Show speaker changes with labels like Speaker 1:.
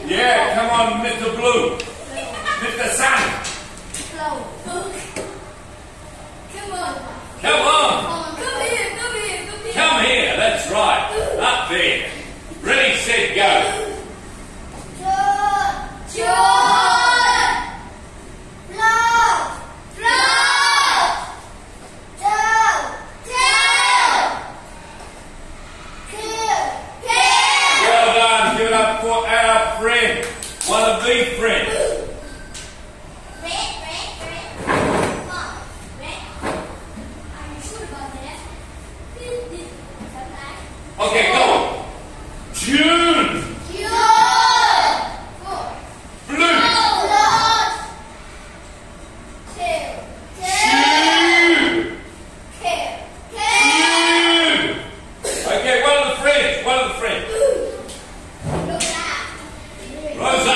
Speaker 1: Yeah, come on, Mr. Blue. Mr. Sun.
Speaker 2: Come on.
Speaker 1: Come on.
Speaker 2: Come here.
Speaker 1: Come here, that's right. Up there. Ready, set, go. Well done. Give it up for our friend. One of the friends. Okay, go on. June. Blue. Okay, one of the friends. Rosa.